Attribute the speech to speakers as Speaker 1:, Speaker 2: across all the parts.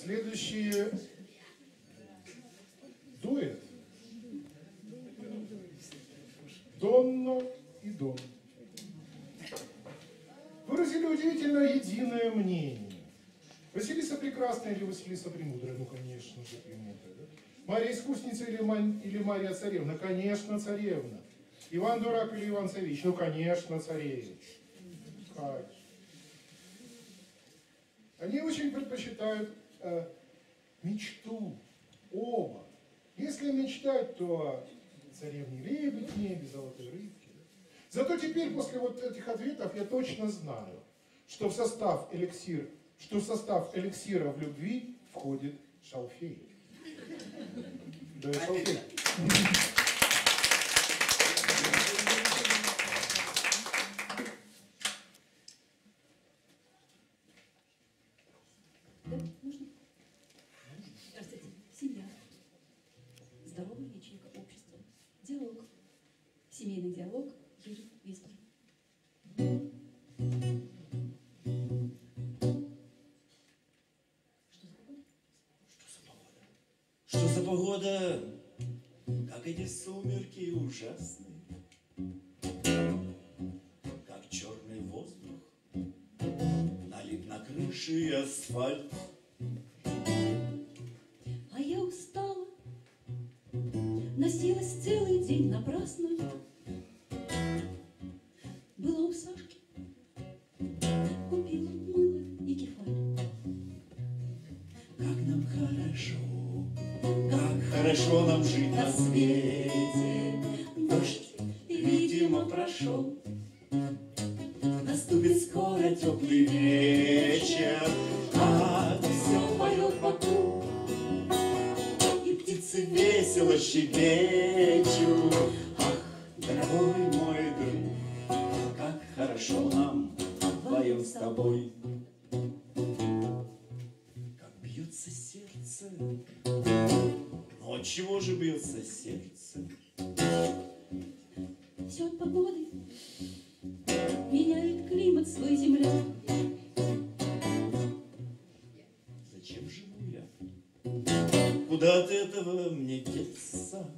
Speaker 1: Следующий дуэт. Донна и Дон выразили удивительно единое мнение. Василиса Прекрасная или Василиса Премудрая? Ну, конечно же, Премудрая. Да? Марья Искусница или Марья Царевна? Конечно, Царевна. Иван Дурак или Иван Царевич? Ну, конечно, Царевич. Как? Они очень предпочитают мечту. Оба. Если мечтать, то о царевне лебедь, небе, золотой рыбке. Зато теперь, после вот этих ответов, я точно знаю, что в состав эликсира в любви входит шалфей. Да, шалфей.
Speaker 2: Здравствуйте. Семья. Здоровая ячейка общества. Диалог. Семейный диалог. Юрий Вискер.
Speaker 3: Что за погода? Как эти сумерки ужасные, как черный воздух налип на крыши и асфальт.
Speaker 2: А я устала, носилась целый день напрасно. Была у Сашки, купила мыло и кефаль.
Speaker 3: Как нам хорошо, как хорошо нам жить на свете. Дождь, видимо, прошел, наступит скоро теплый вечер, а все поет вокруг, и птицы весело щебечут. Ах, дорогой мой друг, как хорошо нам вдвоем с тобой. Как бьется сердце. Ну от чего же бьется сердце?
Speaker 2: Все от погоды меняет климат свой земля.
Speaker 3: Зачем живу я? Куда от этого мне деться?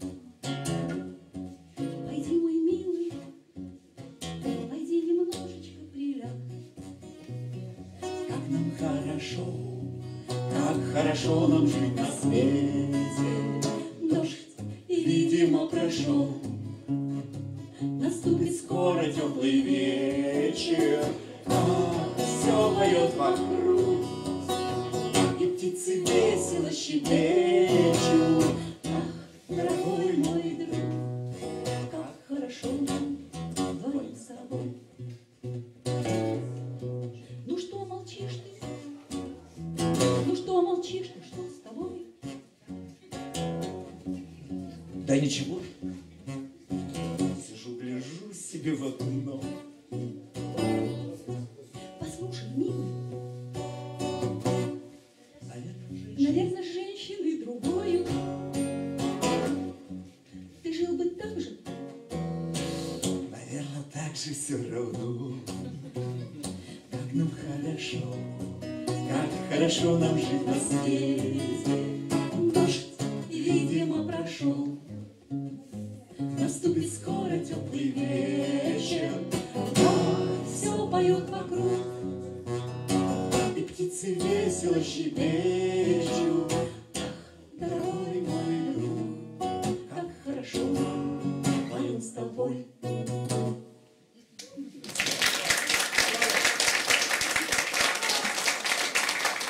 Speaker 2: Пойди, мой милый, пойди немножечко приляг.
Speaker 3: Как нам хорошо, как хорошо нам жить на свете.
Speaker 2: Дождь,
Speaker 3: Видимо, прошел, наступит скоро теплый вечер, а все поет вокруг, и птицы весело щебечут. Ах, дорогой мой друг,
Speaker 2: как хорошо нам вдвоем с тобой. Ну что молчишь ты? Ну что молчишь ты? Что с тобой?
Speaker 3: да ничего, сижу, гляжу себе в окно.
Speaker 2: Послушай, милый,
Speaker 3: Наверное,
Speaker 2: наверное, с женщиной другою ты жил бы так же.
Speaker 3: наверное, так же все равно. Как нам хорошо нам жить на свете. Дождь, видимо, прошел, наступит скоро теплый вечер, а все поет вокруг, и птицы весело щебечут. Ах, дорогой мой друг, как хорошо нам вдвоем с тобой.